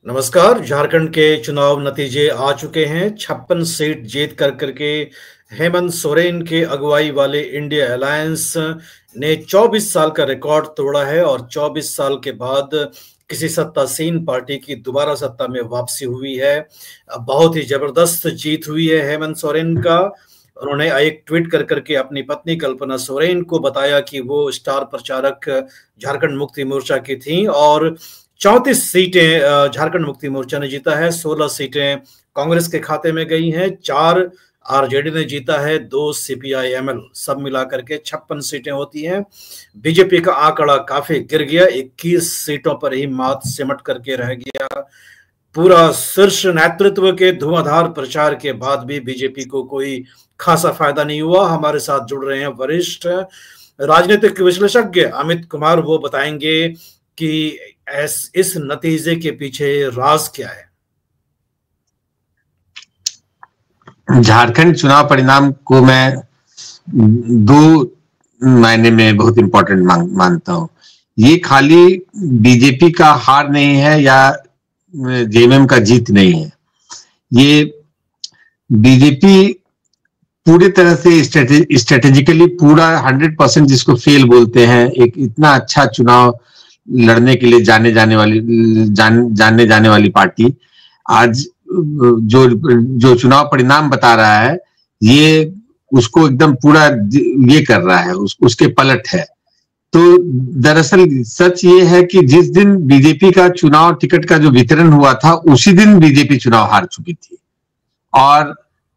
नमस्कार। झारखंड के चुनाव नतीजे आ चुके हैं। 56 सीट जीत करके हेमंत सोरेन के अगुवाई वाले इंडिया अलायंस ने 24 साल का रिकॉर्ड तोड़ा है और 24 साल के बाद किसी सत्तासीन पार्टी की दोबारा सत्ता में वापसी हुई है। बहुत ही जबरदस्त जीत हुई है हेमंत सोरेन का। उन्होंने एक ट्वीट करके अपनी पत्नी कल्पना सोरेन को बताया कि वो स्टार प्रचारक झारखंड मुक्ति मोर्चा की थी और 34 सीटें झारखंड मुक्ति मोर्चा ने जीता है। 16 सीटें कांग्रेस के खाते में गई हैं, 4 आरजेडी ने जीता है, 2 सीपीआई-एमएल, सब मिलाकर के 56 सीटें होती हैं। बीजेपी का आंकड़ा काफी गिर गया, 21 सीटों पर ही मात सिमट करके रह गया। पूरा शीर्ष नेतृत्व के धुआंधार प्रचार के बाद भी बीजेपी को कोई खासा फायदा नहीं हुआ। हमारे साथ जुड़ रहे हैं वरिष्ठ राजनीतिक विश्लेषज्ञ अमित कुमार। वो बताएंगे कि इस नतीजे के पीछे राज क्या है। झारखंड चुनाव परिणाम को मैं दो मायने में बहुत इंपॉर्टेंट मानता हूं। ये खाली बीजेपी का हार नहीं है या जेएमएम का जीत नहीं है। ये बीजेपी पूरी तरह से स्ट्रेटेजिकली पूरा 100% जिसको फेल बोलते हैं, एक इतना अच्छा चुनाव लड़ने के लिए जाने जाने वाली पार्टी आज जो चुनाव परिणाम बता रहा है, ये उसको एकदम पूरा ये कर रहा है, उसके पलट है। तो दरअसल सच ये है कि जिस दिन बीजेपी का चुनाव टिकट का जो वितरण हुआ था, उसी दिन बीजेपी चुनाव हार चुकी थी। और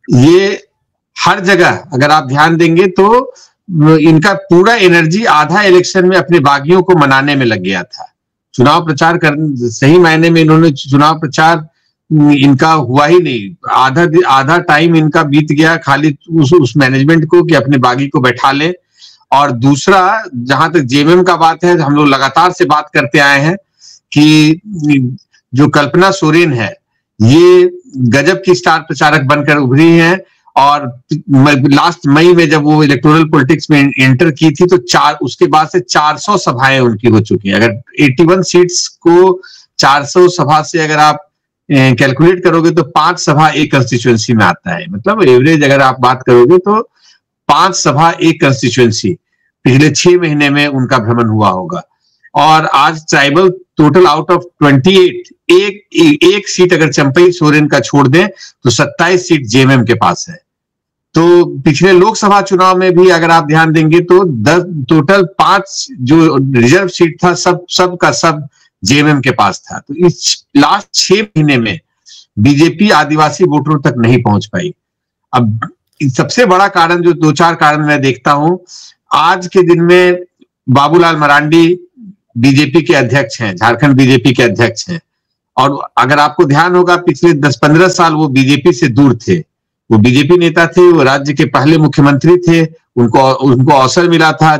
ये हर जगह अगर आप ध्यान देंगे तो इनका पूरा एनर्जी आधा इलेक्शन में अपने बागियों को मनाने में लग गया था। चुनाव प्रचार सही मायने में इन्होंने चुनाव प्रचार इनका हुआ ही नहीं। आधा टाइम इनका बीत गया खाली उस मैनेजमेंट को कि अपने बागी को बैठा ले। और दूसरा, जहां तक जेएमएम का बात है, हम लोग लगातार से बात करते आए हैं कि जो कल्पना सोरेन है, ये गजब की स्टार प्रचारक बनकर उभरी हैं। और लास्ट मई में जब वो इलेक्टोरल पॉलिटिक्स में एंटर की थी तो उसके बाद से 400 सभाएं उनकी हो चुकी हैं। अगर 81 सीट्स को 400 सभा से अगर आप कैलकुलेट करोगे तो 5 सभा एक कंस्टिट्यूएंसी में आता है। मतलब एवरेज अगर आप बात करोगे तो 5 सभा एक कंस्टिट्यूएंसी पिछले 6 महीने में उनका भ्रमण हुआ होगा। और आज ट्राइबल टोटल आउट ऑफ 28 एक सीट अगर चंपई सोरेन का छोड़ दें तो 27 सीट जेएमएम के पास है। तो पिछले लोकसभा चुनाव में भी अगर आप ध्यान देंगे तो 10 टोटल 5 जो रिजर्व सीट था सब का सब जेएमएम के पास था। तो इस लास्ट 6 महीने में बीजेपी आदिवासी वोटरों तक नहीं पहुंच पाई। अब सबसे बड़ा कारण, जो 2-4 कारण मैं देखता हूं, आज के दिन में बाबूलाल मरांडी बीजेपी के अध्यक्ष हैं, झारखंड बीजेपी के अध्यक्ष हैं। और अगर आपको ध्यान होगा, पिछले 10-15 साल वो बीजेपी से दूर थे। वो बीजेपी नेता थे, वो राज्य के पहले मुख्यमंत्री थे। उनको अवसर मिला था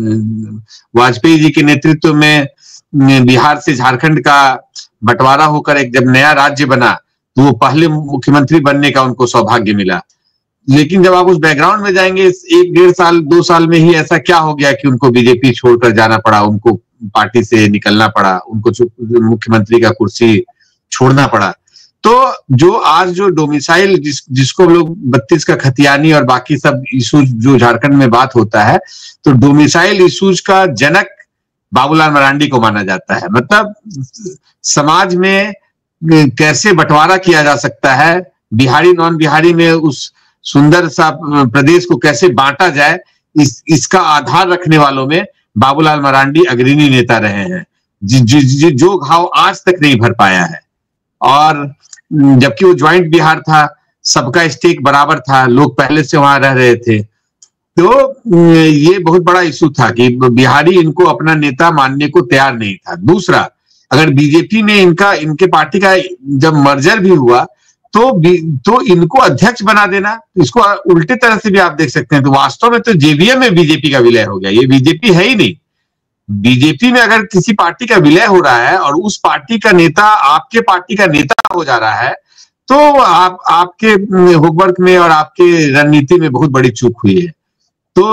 जब वाजपेयी जी के नेतृत्व में बिहार से झारखंड का बंटवारा होकर एक जब नया राज्य बना, तो वो पहले मुख्यमंत्री बनने का उनको सौभाग्य मिला। लेकिन जब आप उस बैकग्राउंड में जाएंगे, 1-1.5 साल 2 साल में ही ऐसा क्या हो गया कि उनको बीजेपी छोड़कर जाना पड़ा, उनको पार्टी से निकलना पड़ा, उनको मुख्यमंत्री का कुर्सी छोड़ना पड़ा। तो जो आज जो डोमिसाइल जिसको लोग 32 का खतियानी और बाकी सब इशूज जो झारखंड में बात होता है, तो डोमिसाइल इशूज का जनक बाबूलाल मरांडी को माना जाता है। मतलब समाज में कैसे बंटवारा किया जा सकता है, बिहारी नॉन बिहारी में उस सुंदर सा प्रदेश को कैसे बांटा जाए, इसका आधार रखने वालों में बाबूलाल मरांडी अग्रणी नेता रहे हैं, जो घाव आज तक नहीं भर पाया है। और जबकि वो ज्वाइंट बिहार था, सबका स्टेक बराबर था, लोग पहले से वहां रह रहे थे। तो ये बहुत बड़ा इशू था कि बिहारी इनको अपना नेता मानने को तैयार नहीं था। दूसरा, अगर बीजेपी में इनके पार्टी का जब मर्जर भी हुआ तो इनको अध्यक्ष बना देना, इसको उल्टे तरह से भी आप देख सकते हैं। तो वास्तव में तो जेवीएम में बीजेपी का विलय हो गया, ये बीजेपी है ही नहीं। बीजेपी में अगर किसी पार्टी का विलय हो रहा है और उस पार्टी का नेता आपके पार्टी का नेता हो जा रहा है, तो आपके होमवर्क में और आपके रणनीति में बहुत बड़ी चूक हुई है। तो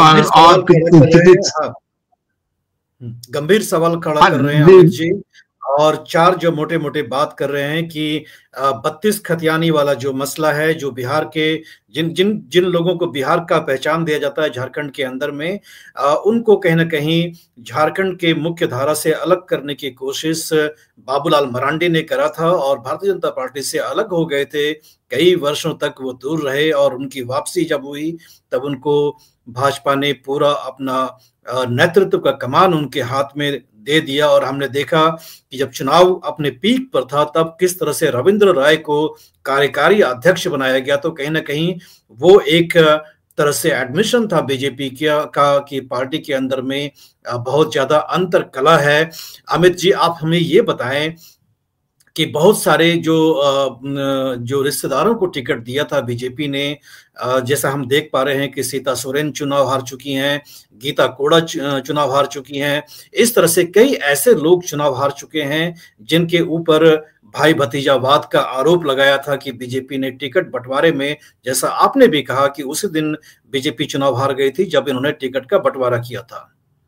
गंभीर सवाल खड़ा कर रहे हैं अमित जी। और चार जो मोटे मोटे बात कर रहे हैं कि 32 खतियानी वाला जो मसला है, जो बिहार के जिन जिन जिन लोगों को बिहार का पहचान दिया जाता है झारखंड के अंदर में, उनको कहीं ना कहीं झारखंड के मुख्य धारा से अलग करने की कोशिश बाबूलाल मरांडी ने करा था और भारतीय जनता पार्टी से अलग हो गए थे। कई वर्षों तक वो दूर रहे और उनकी वापसी जब हुई तब उनको भाजपा ने पूरा अपना नेतृत्व का कमान उनके हाथ में दे दिया। और हमने देखा कि जब चुनाव अपने पीक पर था तब किस तरह से रविंद्र राय को कार्यकारी अध्यक्ष बनाया गया। तो कहीं ना कहीं वो एक तरह से एडमिशन था बीजेपी का कि पार्टी के अंदर में बहुत ज्यादा अंतर कला है। अमित जी, आप हमें ये बताएं कि बहुत सारे जो रिश्तेदारों को टिकट दिया था बीजेपी ने, जैसा हम देख पा रहे हैं कि सीता सोरेन चुनाव हार चुकी हैं, गीता कोड़ा चुनाव हार चुकी हैं, इस तरह से कई ऐसे लोग चुनाव हार चुके हैं जिनके ऊपर भाई भतीजावाद का आरोप लगाया था कि बीजेपी ने टिकट बंटवारे में, जैसा आपने भी कहा कि उसी दिन बीजेपी चुनाव हार गई थी जब इन्होंने टिकट का बंटवारा किया था।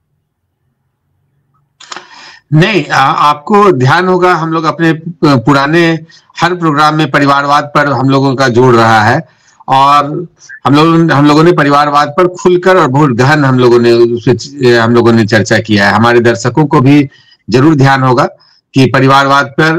नहीं, आपको ध्यान होगा हम लोग अपने पुराने हर प्रोग्राम में परिवारवाद पर हम लोगों का जोड़ रहा है और हम लोगों ने परिवारवाद पर खुलकर और बहुत गहन हम लोगों ने चर्चा किया है। हमारे दर्शकों को भी जरूर ध्यान होगा कि परिवारवाद पर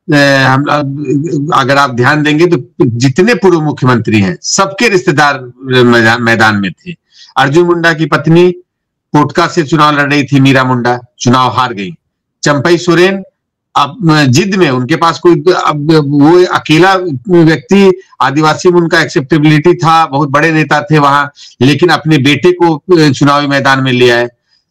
अगर आप ध्यान देंगे तो जितने पूर्व मुख्यमंत्री हैं सबके रिश्तेदार मैदान में थे। अर्जुन मुंडा की पत्नी कोटका से चुनाव लड़ रही थी, मीरा मुंडा, चुनाव हार गई। चंपई सोरेन अब जिद में, उनके पास कोई, अब वो अकेला व्यक्ति, आदिवासी में उनका एक्सेप्टेबिलिटी था, बहुत बड़े नेता थे वहां, लेकिन अपने बेटे को चुनावी मैदान में ले आए,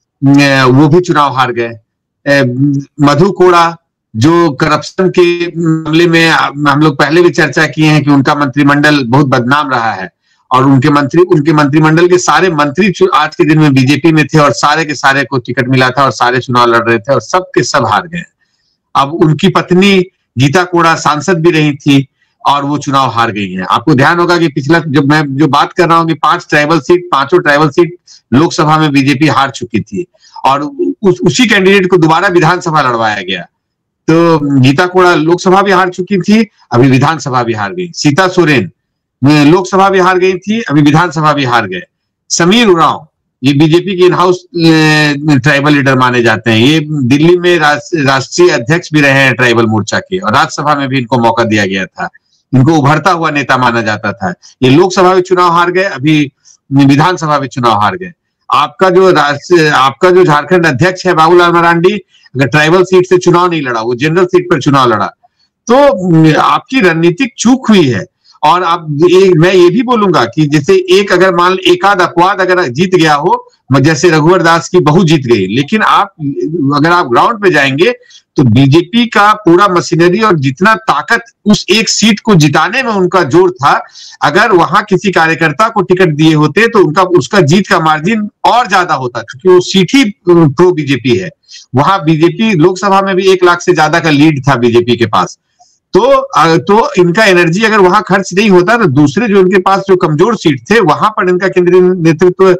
वो भी चुनाव हार गए। मधु कोड़ा जो करप्शन के मामले में हम लोग पहले भी चर्चा किए हैं कि उनका मंत्रिमंडल बहुत बदनाम रहा है और उनके मंत्रिमंडल के सारे मंत्री आज के दिन में बीजेपी में थे और सारे के सारे को टिकट मिला था और सारे चुनाव लड़ रहे थे और सब के सब हार गए। अब उनकी पत्नी गीता कोड़ा सांसद भी रही थी और वो चुनाव हार गई है। आपको ध्यान होगा कि पिछला मैं जो बात कर रहा हूँ कि पांचों ट्राइबल सीट लोकसभा में बीजेपी हार चुकी थी और उसी कैंडिडेट को दोबारा विधानसभा लड़वाया गया। तो गीता कोड़ा लोकसभा भी हार चुकी थी, अभी विधानसभा भी हार गई। सीता सोरेन लोकसभा भी हार गई थी, अभी विधानसभा भी हार गए। समीर उरांव, ये बीजेपी के इन हाउस ट्राइबल लीडर माने जाते हैं, ये दिल्ली में राष्ट्रीय अध्यक्ष भी रहे हैं ट्राइबल मोर्चा के और राज्यसभा में भी इनको मौका दिया गया था, इनको उभरता हुआ नेता माना जाता था। ये लोकसभा में चुनाव हार गए, अभी विधानसभा में चुनाव हार गए। आपका जो झारखंड अध्यक्ष है बाबूलाल मरांडी, अगर ट्राइबल सीट से चुनाव नहीं लड़ा, वो जनरल सीट पर चुनाव लड़ा, तो आपकी रणनीतिक चूक हुई है। और मैं ये भी बोलूंगा कि जैसे अगर मान एकाध अपवाद अगर जीत गया हो, जैसे रघुवर दास की बहू जीत गई, लेकिन अगर आप ग्राउंड पे जाएंगे तो बीजेपी का पूरा मशीनरी और जितना ताकत उस एक सीट को जिताने में उनका जोर था, अगर वहां किसी कार्यकर्ता को टिकट दिए होते तो उसका जीत का मार्जिन और ज्यादा होता, क्योंकि वो सीट ही प्रो बीजेपी है। वहां बीजेपी लोकसभा में भी 1 लाख से ज्यादा का लीड था बीजेपी के पास। तो इनका एनर्जी अगर वहां खर्च नहीं होता तो दूसरे जो इनके पास जो कमजोर सीट थे वहां पर इनका केंद्रीय नेतृत्व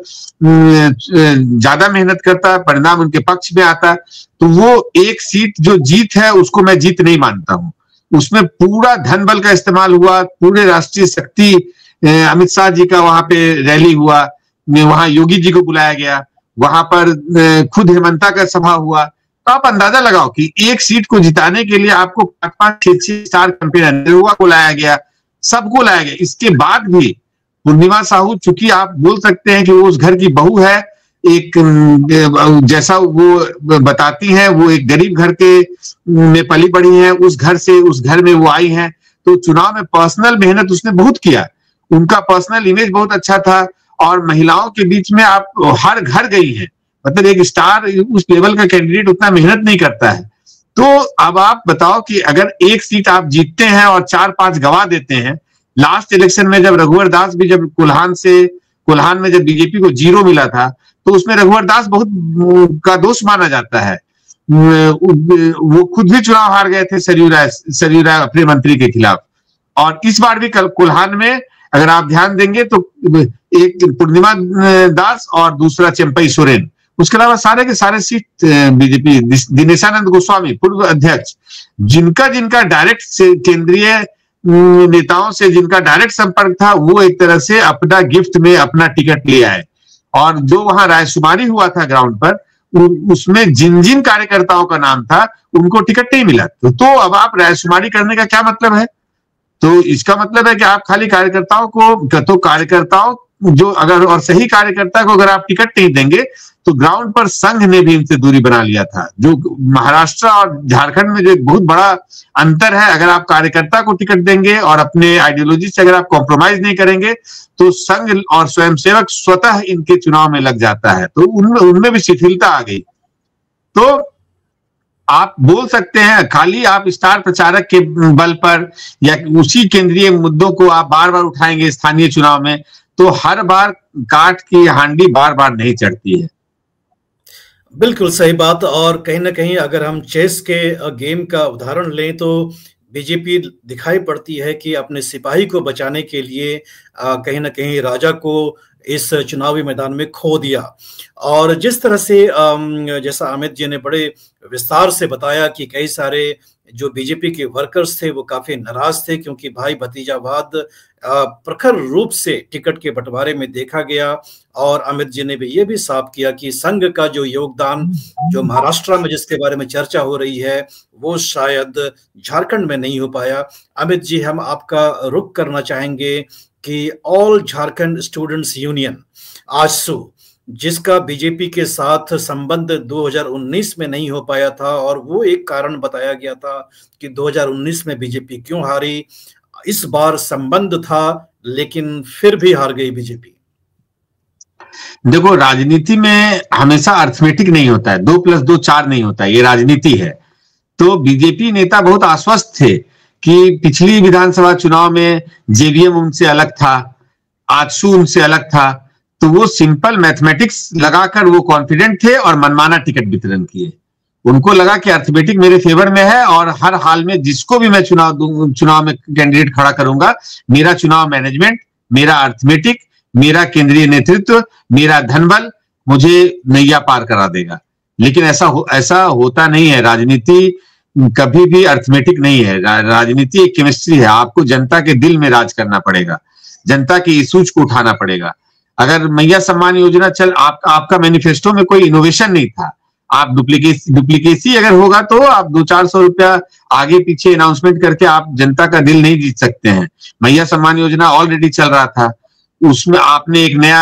ज्यादा मेहनत करता, परिणाम उनके पक्ष में आता। तो वो एक सीट जो जीत है उसको मैं जीत नहीं मानता हूं। उसमें पूरा धन बल का इस्तेमाल हुआ, पूरे राष्ट्रीय शक्ति, अमित शाह जी का वहां पे रैली हुआ, वहां योगी जी को बुलाया गया, वहां पर खुद हेमंता का सभा हुआ। तो आप अंदाजा लगाओ कि एक सीट को जिताने के लिए आपको 5-6 स्टार कैंपेनर नेरुआ को लाया गया, सबको लाया गया। इसके बाद भी पूर्णिमा साहू, चूंकि आप बोल सकते हैं कि वो उस घर की बहू है, एक जैसा वो बताती हैं, वो एक गरीब घर में पली बड़ी है, उस घर में वो आई है, तो चुनाव में पर्सनल मेहनत उसने बहुत किया, उनका पर्सनल इमेज बहुत अच्छा था और महिलाओं के बीच में आप हर घर गई है। मतलब एक स्टार उस लेवल का कैंडिडेट उतना मेहनत नहीं करता है। तो अब आप बताओ कि अगर एक सीट आप जीतते हैं और 4-5 गवा देते हैं, लास्ट इलेक्शन में जब रघुवर दास भी जब कोल्हान में जब बीजेपी को 0 मिला था, तो उसमें रघुवर दास बहुत का दोष माना जाता है। वो खुद भी चुनाव हार गए थे सरयू राय अपने मंत्री के खिलाफ। और इस बार भी कोल्हान में अगर आप ध्यान देंगे तो एक पूर्णिमा दास और दूसरा चंपई सोरेन, उसके अलावा सारे के सारे सीट बीजेपी, दिनेशानंद गोस्वामी पूर्व अध्यक्ष, जिनका जिनका डायरेक्ट केंद्रीय नेताओं से जिनका डायरेक्ट संपर्क था, वो एक तरह से अपना गिफ्ट में अपना टिकट ले आए। और जो वहां रायशुमारी हुआ था ग्राउंड पर, उसमें जिन जिन कार्यकर्ताओं का नाम था उनको टिकट नहीं मिला। तो अब आप रायशुमारी करने का क्या मतलब है? तो इसका मतलब है कि आप खाली कार्यकर्ताओं को, तो कार्यकर्ताओं जो अगर, और सही कार्यकर्ता को अगर आप टिकट नहीं देंगे तो ग्राउंड पर संघ ने भी इनसे दूरी बना लिया था। जो महाराष्ट्र और झारखंड में जो एक बहुत बड़ा अंतर है, अगर आप कार्यकर्ता को टिकट देंगे और अपने आइडियोलॉजी से अगर आप कॉम्प्रोमाइज नहीं करेंगे तो संघ और स्वयंसेवक स्वतः इनके चुनाव में लग जाता है। तो उनमें भी शिथिलता आ गई। तो आप बोल सकते हैं खाली आप स्टार प्रचारक के बल पर या उसी केंद्रीय मुद्दों को आप बार बार उठाएंगे स्थानीय चुनाव में, तो हर बार काठ की हांडी बार बार नहीं चढ़ती है। बिल्कुल सही बात। और कहीं ना कहीं अगर हम चेस के गेम का उदाहरण लें तो बीजेपी दिखाई पड़ती है कि अपने सिपाही को बचाने के लिए कहीं ना कहीं राजा को इस चुनावी मैदान में खो दिया। और जिस तरह से जैसा अमित जी ने बड़े विस्तार से बताया कि कई सारे जो बीजेपी के वर्कर्स थे वो काफी नाराज थे, क्योंकि भाई भतीजावाद प्रखर रूप से टिकट के बंटवारे में देखा गया। और अमित जी ने भी ये भी साफ किया कि संघ का जो योगदान जो महाराष्ट्र में जिसके बारे में चर्चा हो रही है वो शायद झारखंड में नहीं हो पाया। अमित जी, हम आपका रुख करना चाहेंगे कि all Jharkhand students union AJSU, जिसका बीजेपी के साथ संबंध 2019 में नहीं हो पाया था, और वो एक कारण बताया गया था कि 2019 में बीजेपी क्यों हारी। इस बार संबंध था लेकिन फिर भी हार गई बीजेपी। देखो, राजनीति में हमेशा अर्थमेटिक नहीं होता है, 2 + 2 4 नहीं होता है, ये राजनीति है। तो बीजेपी नेता बहुत आश्वस्त थे कि पिछली विधानसभा चुनाव में जेवीएम उनसे अलग था, आजसू उनसे अलग था, तो वो सिंपल मैथमेटिक्स लगाकर वो कॉन्फिडेंट थे और मनमाना टिकट वितरण किए। उनको लगा कि अर्थमेटिक मेरे फेवर में है और हर हाल में जिसको भी मैं चुनाव में कैंडिडेट खड़ा करूंगा, मेरा चुनाव मैनेजमेंट, मेरा अर्थमेटिक, मेरा केंद्रीय नेतृत्व, मेरा धनबल मुझे नैया पार करा देगा। लेकिन ऐसा होता नहीं है। राजनीति कभी भी अर्थमेटिक नहीं है। राजनीति एक केमिस्ट्री है। आपको जनता के दिल में राज करना पड़ेगा, जनता के इशूज को उठाना पड़ेगा। अगर मैया सम्मान योजना आपका मैनिफेस्टो में कोई इनोवेशन नहीं था, आप डुप्लीकेसी अगर होगा तो आप 200-400 रुपया आगे पीछे अनाउंसमेंट करके आप जनता का दिल नहीं जीत सकते हैं। मैया सम्मान योजना ऑलरेडी चल रहा था, उसमें आपने एक नया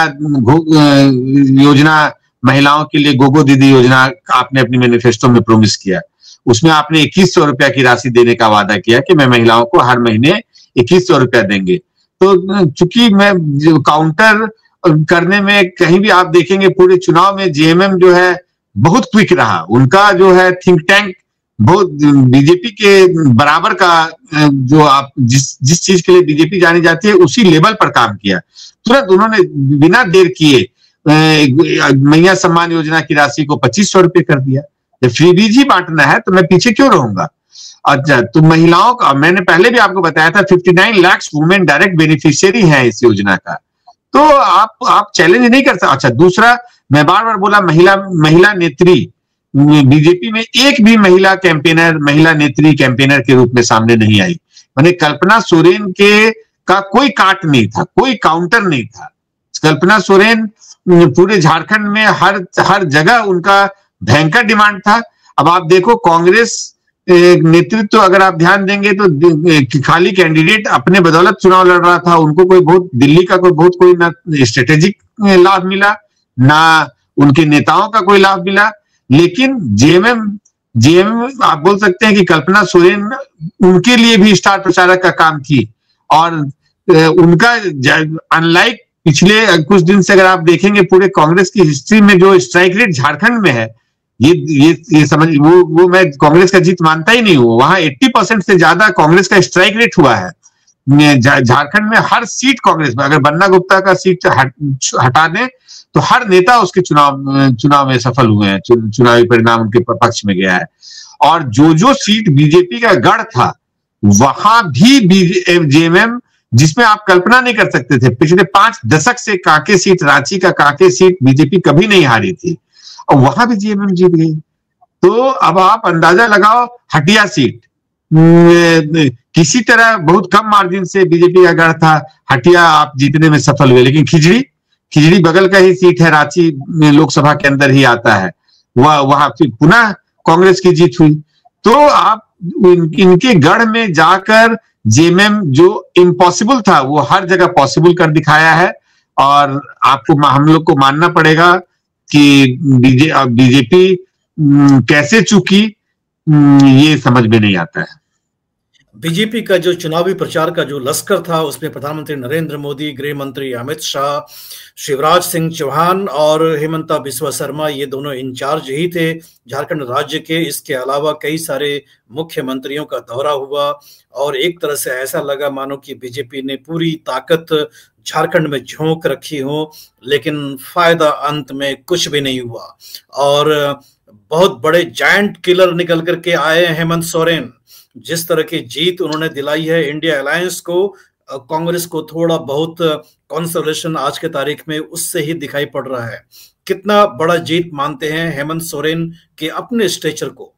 योजना महिलाओं के लिए गोगो दीदी योजना आपने अपनी मैनिफेस्टो में प्रोमिस किया। उसमें आपने 2100 रुपया की राशि देने का वादा किया कि मैं महिलाओं को हर महीने 2100 रुपया देंगे। तो चूंकि मैं काउंटर करने में कहीं भी आप देखेंगे पूरे चुनाव में जेएमएम जो है बहुत क्विक रहा। उनका जो है थिंक टैंक बहुत बीजेपी के बराबर का, जो आप जिस चीज के लिए बीजेपी जानी जाती है उसी लेवल पर काम किया। तुरंत उन्होंने बिना देर किए मैया सम्मान योजना की राशि को 2500 रुपये कर दिया। जब फ्रीबीज ही बांटना है तो मैं पीछे क्यों रहूंगा। अच्छा, तो महिलाओं का मैंने पहले भी आपको बताया था 59 लाख वुमेन डायरेक्ट बेनिफिशियरी हैं इस योजना का। तो आप चैलेंज नहीं कर सकते। अच्छा, दूसरा मैं बार बार बोला महिला नेत्री, बीजेपी में एक भी महिला कैंपेनर, महिला नेत्री कैंपेनर के रूप में सामने नहीं आई। माने कल्पना सोरेन का कोई काट नहीं था, कोई काउंटर नहीं था। कल्पना सोरेन पूरे झारखंड में हर जगह उनका भयंकर डिमांड था। अब आप देखो कांग्रेस नेतृत्व अगर आप ध्यान देंगे तो खाली कैंडिडेट अपने बदौलत चुनाव लड़ रहा था। उनको कोई बहुत दिल्ली का कोई ना स्ट्रेटेजिक लाभ मिला, ना उनके नेताओं का कोई लाभ मिला। लेकिन जेएमएम आप बोल सकते हैं कि कल्पना सोरेन उनके लिए भी स्टार प्रचारक का काम की। और उनका अनलाइक पिछले कुछ दिन से अगर आप देखेंगे पूरे कांग्रेस की हिस्ट्री में जो स्ट्राइक रेट झारखंड में है, ये समझ वो मैं कांग्रेस का जीत मानता ही नहीं हूं। वहां 80% से ज्यादा कांग्रेस का स्ट्राइक रेट हुआ है झारखंड में। हर सीट कांग्रेस में, अगर बन्ना गुप्ता का सीट हटा दें तो हर नेता उसके चुनाव में सफल हुए हैं, चुनावी परिणाम उनके पक्ष में गया है। और जो सीट बीजेपी का गढ़ था वहां भी जेएमएम, जिसमें आप कल्पना नहीं कर सकते थे, पिछले 5 दशक से कांके सीट, रांची का कांके सीट बीजेपी कभी नहीं हारी थी। और वहां भी जेएमएम जीत गई। तो अब आप अंदाजा लगाओ, हटिया सीट किसी तरह बहुत कम मार्जिन से बीजेपी का गढ़ था, हटिया आप जीतने में सफल हुए। लेकिन खिजड़ी बगल का ही सीट है, रांची लोकसभा के अंदर ही आता है, वहां फिर पुनः कांग्रेस की जीत हुई। तो आप इनके गढ़ में जाकर जेएमएम जो इम्पॉसिबल था वो हर जगह पॉसिबल कर दिखाया है। और आपको हम लोग को मानना पड़ेगा कि बीजेपी कैसे चूकी ये समझ में नहीं आता है। बीजेपी का जो चुनावी प्रचार का जो लश्कर था उसमें प्रधानमंत्री नरेंद्र मोदी, गृह मंत्री अमित शाह, शिवराज सिंह चौहान और हेमंता बिस्वा शर्मा, ये दोनों इंचार्ज ही थे झारखंड राज्य के। इसके अलावा कई सारे मुख्यमंत्रियों का दौरा हुआ और एक तरह से ऐसा लगा मानो कि बीजेपी ने पूरी ताकत झारखंड में झोंक रखी हो, लेकिन फायदा अंत में कुछ भी नहीं हुआ। और बहुत बड़े जायंट किलर निकल करके आए हेमंत सोरेन। जिस तरह की जीत उन्होंने दिलाई है इंडिया अलायंस को, कांग्रेस को थोड़ा बहुत कंसोलेशन आज के तारीख में उससे ही दिखाई पड़ रहा है। कितना बड़ा जीत मानते हैं हेमंत सोरेन के अपने स्टेचर को?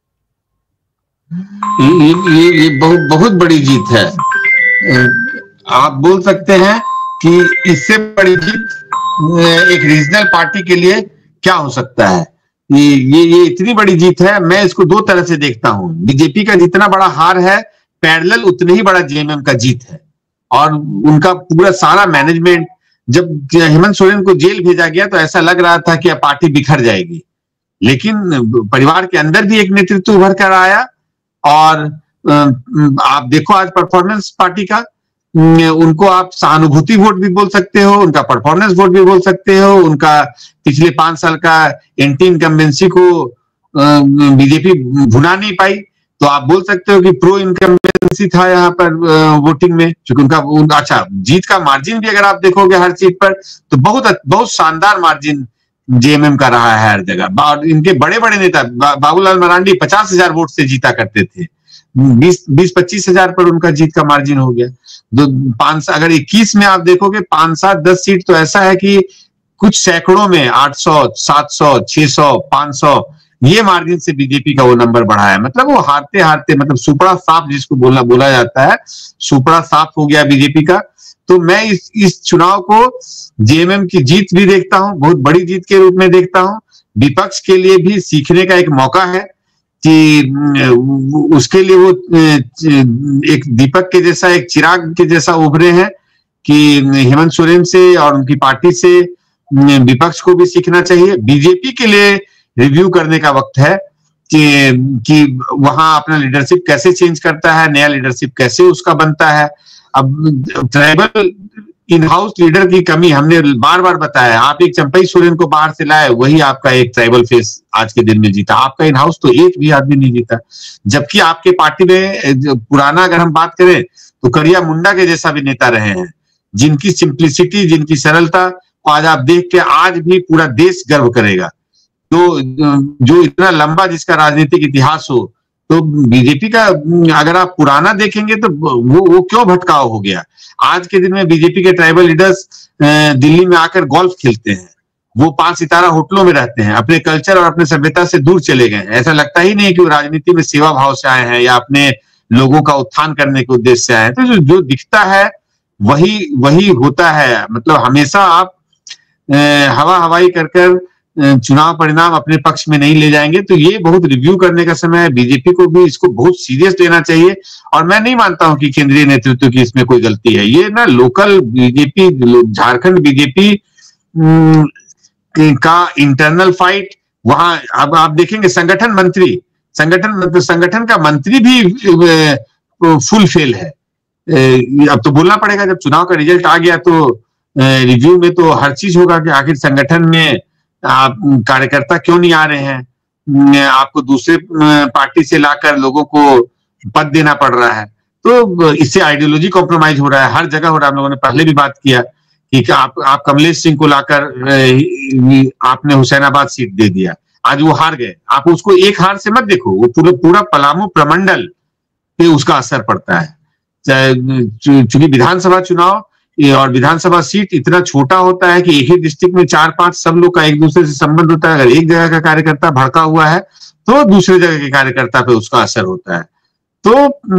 ये बहुत बड़ी जीत है। आप बोल सकते हैं कि इससे बड़ी जीत एक रीजनल पार्टी के लिए क्या हो सकता है। ये इतनी बड़ी जीत है। मैं इसको दो तरह से देखता हूं। बीजेपी का जितना बड़ा हार है, पैरेलल उतने ही बड़ा जेएमएम का जीत है। और उनका पूरा सारा मैनेजमेंट, जब हेमंत सोरेन को जेल भेजा गया तो ऐसा लग रहा था कि अब पार्टी बिखर जाएगी, लेकिन परिवार के अंदर भी एक नेतृत्व उभर कर आया। और आप देखो आज परफॉर्मेंस पार्टी का, उनको आप सहानुभूति वोट भी बोल सकते हो, उनका परफॉर्मेंस वोट भी बोल सकते हो, उनका पिछले 5 साल का एंटी इनकम्बेंसी को बीजेपी भुना नहीं पाई, तो आप बोल सकते हो कि प्रो इनकम्बेंसी था यहाँ पर वोटिंग में। क्योंकि उनका अच्छा जीत का मार्जिन भी अगर आप देखोगे हर सीट पर तो बहुत शानदार मार्जिन जेएमएम का रहा है हर जगह। और इनके बड़े बड़े नेता बाबूलाल मरांडी 50,000 वोट से जीता करते थे, 20-25 हजार पर उनका जीत का मार्जिन हो गया। अगर 21 में आप देखोगे 5-7-10 सीट तो ऐसा है कि कुछ सैकड़ों में 800, 700, 600, 500 ये मार्जिन से बीजेपी का वो नंबर बढ़ा है। मतलब वो हारते हारते, मतलब सुपड़ा साफ जिसको बोला जाता है, सुपड़ा साफ हो गया बीजेपी का। तो मैं इस चुनाव को जेएमएम की जीत भी देखता हूं, बहुत बड़ी जीत के रूप में देखता हूं। विपक्ष के लिए भी सीखने का एक मौका है कि उसके लिए वो एक दीपक के जैसा, एक चिराग के जैसा उभरे हैं कि हेमंत सोरेन से और उनकी पार्टी से विपक्ष को भी सीखना चाहिए। बीजेपी के लिए रिव्यू करने का वक्त है कि वहां अपना लीडरशिप कैसे चेंज करता है, नया लीडरशिप कैसे उसका बनता है। अब ट्राइबल इन हाउस लीडर की कमी हमने बार बार बताया। आप एक चंपई सोरेन को बाहर से लाए, वही आपका एक ट्राइबल फेस आज के दिन में जीता। आपका इन हाउस तो एक भी आदमी नहीं जीता। जबकि आपके पार्टी में पुराना अगर हम बात करें तो करिया मुंडा के जैसा भी नेता रहे हैं, जिनकी सिंप्लिसिटी, जिनकी सरलता आज आप देख के आज भी पूरा देश गर्व करेगा। तो जो इतना लंबा जिसका राजनीतिक इतिहास हो, तो बीजेपी का अगर आप पुराना देखेंगे तो वो क्यों भटकाव हो गया। आज के दिन में बीजेपी के ट्राइबल लीडर्स दिल्ली में आकर गोल्फ खेलते हैं, वो 5 सितारा होटलों में रहते हैं, अपने कल्चर और अपने सभ्यता से दूर चले गए। ऐसा लगता ही नहीं कि वो राजनीति में सेवा भाव से आए हैं या अपने लोगों का उत्थान करने के उद्देश्य से आए हैं। तो जो दिखता है वही होता है। मतलब हमेशा आप हवा हवाई कर चुनाव परिणाम अपने पक्ष में नहीं ले जाएंगे। तो ये बहुत रिव्यू करने का समय है। बीजेपी को भी इसको बहुत सीरियस लेना चाहिए। और मैं नहीं मानता हूं कि केंद्रीय नेतृत्व की इसमें कोई गलती है। ये ना लोकल बीजेपी, झारखंड बीजेपी का इंटरनल फाइट, वहां अब आप देखेंगे संगठन का मंत्री भी फुल फेल है। अब तो बोलना पड़ेगा, जब चुनाव का रिजल्ट आ गया तो रिव्यू में तो हर चीज होगा कि आखिर संगठन में आप कार्यकर्ता क्यों नहीं आ रहे हैं, आपको दूसरे पार्टी से लाकर लोगों को पद देना पड़ रहा है। तो इससे आइडियोलॉजी कॉम्प्रोमाइज हो रहा है, हर जगह हो रहा है। हम लोगों ने पहले भी बात किया कि आप कमलेश सिंह को लाकर आपने हुसैनाबाद सीट दे दिया, आज वो हार गए। आप उसको एक हार से मत देखो, वो पूरा पलामू प्रमंडल पे उसका असर पड़ता है। चूंकि विधानसभा चुनाव और विधानसभा सीट इतना छोटा होता है कि एक ही डिस्ट्रिक्ट में 4-5 सब लोग का एक दूसरे से संबंध होता है। अगर एक जगह का कार्यकर्ता भड़का हुआ है तो दूसरे जगह के कार्यकर्ता पे उसका असर होता है। तो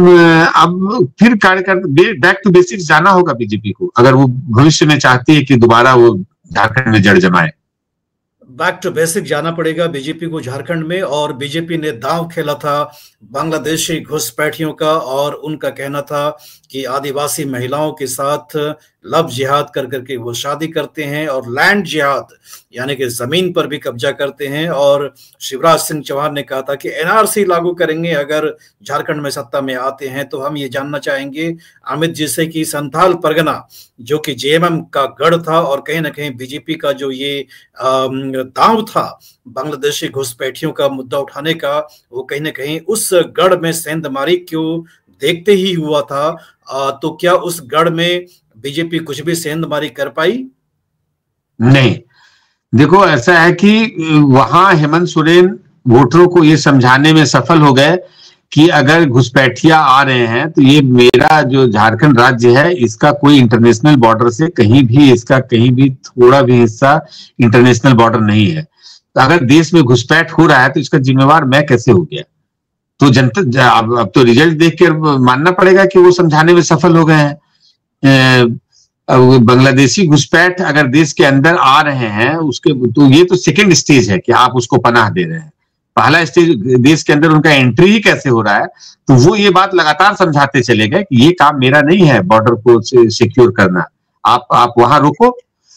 अब फिर कार्यकर्ता बैक टू बेसिक्स जाना होगा बीजेपी को, अगर वो भविष्य में चाहती है कि दोबारा वो झारखंड में जड़ जमाए। बैक टू बेसिक जाना पड़ेगा बीजेपी को झारखंड में। और बीजेपी ने दांव खेला था बांग्लादेशी घुसपैठियों का, और उनका कहना था कि आदिवासी महिलाओं के साथ लव जिहाद कर करके वो शादी करते हैं और लैंड जिहाद यानी कि जमीन पर भी कब्जा करते हैं। और शिवराज सिंह चौहान ने कहा था कि एनआरसी लागू करेंगे अगर झारखंड में सत्ता में आते हैं। तो हम ये जानना चाहेंगे अमित जी से कि संथाल परगना जो कि जेएमएम का गढ़ था और कहीं ना कहीं बीजेपी का जो ये दांव था बांग्लादेशी घुसपैठियों का मुद्दा उठाने का, वो कहीं ना कहीं उस गढ़ में सेंधमारी क्यों देखते ही हुआ था। तो क्या उस गढ़ में बीजेपी कुछ भी सेंधमारी कर पाई? नहीं, देखो ऐसा है कि वहां हेमंत सोरेन वोटरों को ये समझाने में सफल हो गए कि अगर घुसपैठिया आ रहे हैं तो ये मेरा जो झारखंड राज्य है इसका कोई इंटरनेशनल बॉर्डर से कहीं भी, इसका कहीं भी थोड़ा भी हिस्सा इंटरनेशनल बॉर्डर नहीं है। तो अगर देश में घुसपैठ हो रहा है तो इसका जिम्मेवार मैं कैसे हो गया? तो जनता अब तो रिजल्ट देख कर मानना पड़ेगा कि वो समझाने में सफल हो गए हैं। बांग्लादेशी घुसपैठ अगर देश के अंदर आ रहे हैं उसके तो ये तो सेकंड स्टेज है कि आप उसको पनाह दे रहे हैं। पहला स्टेज देश के अंदर उनका एंट्री ही कैसे हो रहा है, तो वो ये बात लगातार समझाते चले गए कि ये काम मेरा नहीं है बॉर्डर को सिक्योर करना, आप वहां रोको।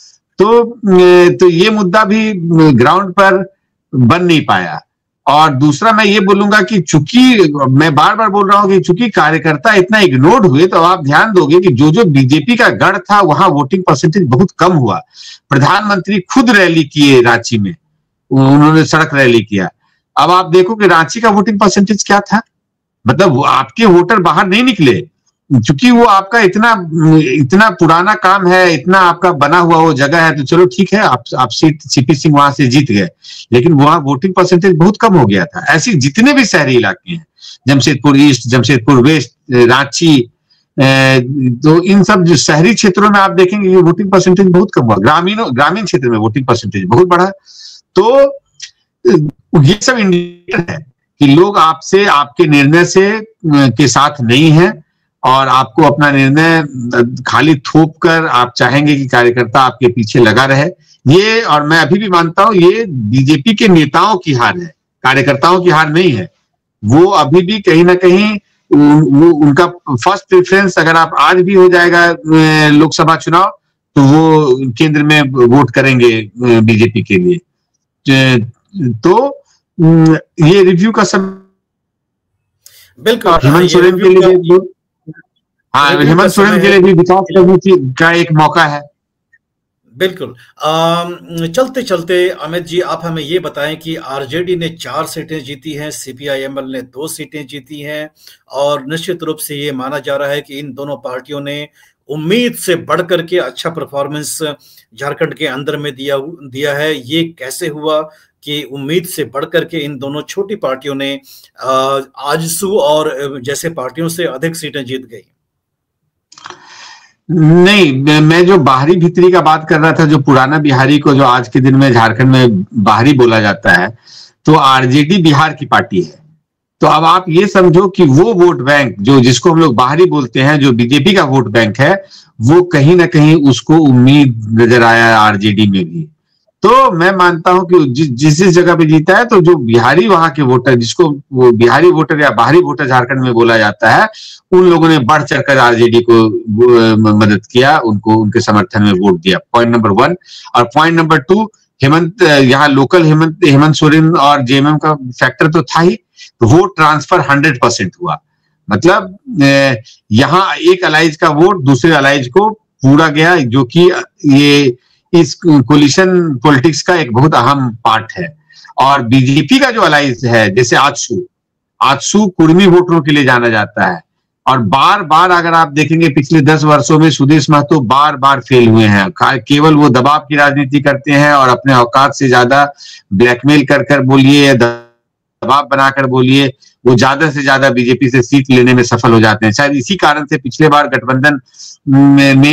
तो ये मुद्दा भी ग्राउंड पर बन नहीं पाया। और दूसरा मैं ये बोलूंगा कि चूंकि मैं बार बार बोल रहा हूं कि चूंकि कार्यकर्ता इतना इग्नोर्ड हुए, तो आप ध्यान दोगे कि जो जो बीजेपी का गढ़ था वहां वोटिंग परसेंटेज बहुत कम हुआ। प्रधानमंत्री खुद रैली किए रांची में, उन्होंने सड़क रैली किया। अब आप देखो कि रांची का वोटिंग परसेंटेज क्या था, मतलब आपके वोटर बाहर नहीं निकले, चूंकि वो आपका इतना पुराना काम है, इतना आपका बना हुआ वो जगह है, तो चलो ठीक है आप सीट सीपी सिंह वहां से जीत गए, लेकिन वहां वोटिंग परसेंटेज बहुत कम हो गया था। ऐसे जितने भी शहरी इलाके हैं, जमशेदपुर ईस्ट, जमशेदपुर वेस्ट, रांची, तो इन सब जो शहरी क्षेत्रों में आप देखेंगे ये वोटिंग परसेंटेज बहुत कम हुआ। ग्रामीण क्षेत्र में वोटिंग परसेंटेज बहुत बढ़ा। तो ये सब इंडिकेटर है कि लोग आपसे, आपके निर्णय से के साथ नहीं है और आपको अपना निर्णय खाली थोप कर आप चाहेंगे कि कार्यकर्ता आपके पीछे लगा रहे। ये, और मैं अभी भी मानता हूं, ये बीजेपी के नेताओं की हार है, कार्यकर्ताओं की हार नहीं है। वो अभी भी कहीं ना कहीं उनका फर्स्ट प्रेफरेंस, अगर आप आज भी हो जाएगा लोकसभा चुनाव, तो वो केंद्र में वोट करेंगे बीजेपी के लिए। तो ये रिव्यू का सब बिल्कुल हेमंत सोरेन के लिए, हाँ, हेमंत सोरेन के लिए भी विकास करने का एक मौका है। बिल्कुल। चलते चलते अमित जी आप हमें ये बताएं कि आरजेडी ने 4 सीटें जीती हैं, सीपीआईएमएल ने 2 सीटें जीती हैं, और निश्चित रूप से ये माना जा रहा है कि इन दोनों पार्टियों ने उम्मीद से बढ़कर के अच्छा परफॉर्मेंस झारखंड के अंदर में दिया है। ये कैसे हुआ कि उम्मीद से बढ़कर के इन दोनों छोटी पार्टियों ने आजसू और जैसे पार्टियों से अधिक सीटें जीत गई? नहीं, मैं जो बाहरी भीतरी का बात कर रहा था, जो पुराना बिहारी को जो आज के दिन में झारखंड में बाहरी बोला जाता है, तो आरजेडी बिहार की पार्टी है। तो अब आप ये समझो कि वो वोट बैंक जो जिसको हम लोग बाहरी बोलते हैं, जो बीजेपी का वोट बैंक है, वो कहीं ना कहीं उसको उम्मीद नजर आया आरजेडी में भी। तो मैं मानता हूं कि जिस जगह पे जीता है, तो जो बिहारी वहां के वोटर, जिसको वो बिहारी वोटर या बाहरी वोटर झारखंड में बोला जाता है, उन लोगों ने बढ़ चढ़कर आरजेडी को मदद किया, उनको उनके समर्थन में वोट दिया। Point number 1। और पॉइंट नंबर 2, यहाँ लोकल हेमंत सोरेन और जेएमएम का फैक्टर तो था ही, तो वोट ट्रांसफर 100% हुआ। मतलब यहाँ एक अलाइज का वोट दूसरे अलाइज को पूरा गया, जो कि ये इस कोलिशन पॉलिटिक्स का एक बहुत अहम पार्ट है। और बीजेपी का जो अलाइज है, जैसे आजसू कुर्मी वोटरों के लिए जाना जाता है, और बार बार अगर आप देखेंगे पिछले 10 वर्षों में सुदेश महतो बार बार फेल हुए हैं। केवल वो दबाव की राजनीति करते हैं और अपने औकात से ज्यादा ब्लैकमेल कर बोलिए या दबाव बनाकर बोलिए, वो ज्यादा से ज्यादा बीजेपी से सीट लेने में सफल हो जाते हैं। शायद इसी कारण से पिछले बार गठबंधन में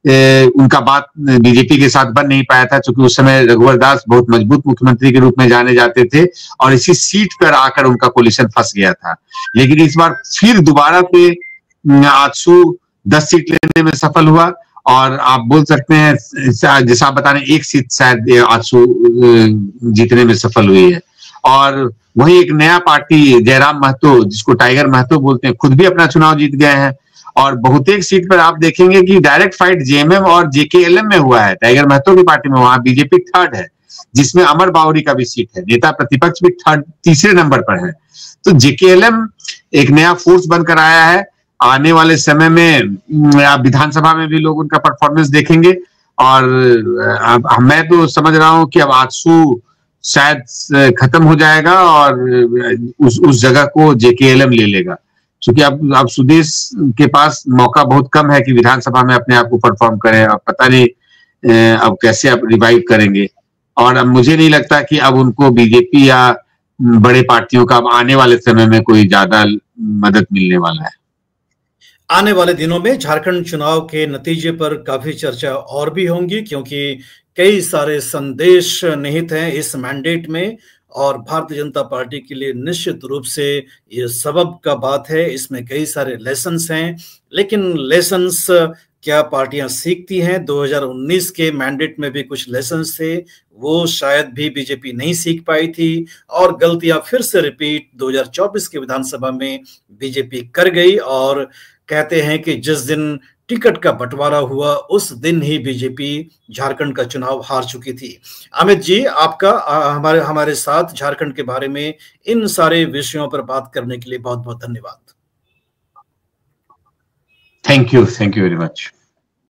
उनका बात बीजेपी के साथ बन नहीं पाया था, क्योंकि उस समय रघुवर दास बहुत मजबूत मुख्यमंत्री के रूप में जाने जाते थे और इसी सीट पर आकर उनका कोलिशन फंस गया था। लेकिन इस बार फिर दोबारा पे आजसू 10 सीट लेने में सफल हुआ और आप बोल सकते हैं जैसा आप बता रहे हैं 1 सीट शायद आजसू जीतने में सफल हुई है। और वही एक नया पार्टी जयराम महतो, जिसको टाइगर महतो बोलते हैं, खुद भी अपना चुनाव जीत गए हैं और बहुतेक सीट पर आप देखेंगे कि डायरेक्ट फाइट जेएमएम और जेकेएलएम में हुआ है। टाइगर महतो की पार्टी में वहां बीजेपी थर्ड है, जिसमें अमर बावरी का भी सीट है, नेता प्रतिपक्ष भी तीसरे नंबर पर है। तो जेकेएलएम एक नया फोर्स बनकर आया है। आने वाले समय में आप विधानसभा में भी लोग उनका परफॉर्मेंस देखेंगे और मैं तो समझ रहा हूं कि अब आजसू शायद खत्म हो जाएगा और उस जगह को जेकेएलएम ले लेगा, क्योंकि अब सुदेश के पास मौका बहुत कम है कि विधानसभा में अपने आप को परफॉर्म करें। अब पता नहीं अब कैसे अब रिवाइव करेंगे और अब मुझे नहीं लगता कि अब उनको बीजेपी या बड़े पार्टियों का अब आने वाले समय में कोई ज्यादा मदद मिलने वाला है। आने वाले दिनों में झारखंड चुनाव के नतीजे पर काफी चर्चा और भी होंगी, क्योंकि कई सारे संदेश निहित हैं इस मैंडेट में और भारतीय जनता पार्टी के लिए निश्चित रूप से ये सबब का बात है। इसमें कई सारे लेसन्स हैं, लेकिन लेसन्स क्या पार्टियां सीखती हैं? 2019 के मैंडेट में भी कुछ लेसन्स थे, वो शायद भी बीजेपी नहीं सीख पाई थी और गलतियां फिर से रिपीट 2024 के विधानसभा में बीजेपी कर गई। और कहते हैं कि जिस दिन टिकट का बंटवारा हुआ उस दिन ही बीजेपी झारखंड का चुनाव हार चुकी थी। अमित जी, आपका हमारे साथ झारखंड के बारे में इन सारे विषयों पर बात करने के लिए बहुत बहुत धन्यवाद। Thank you very much.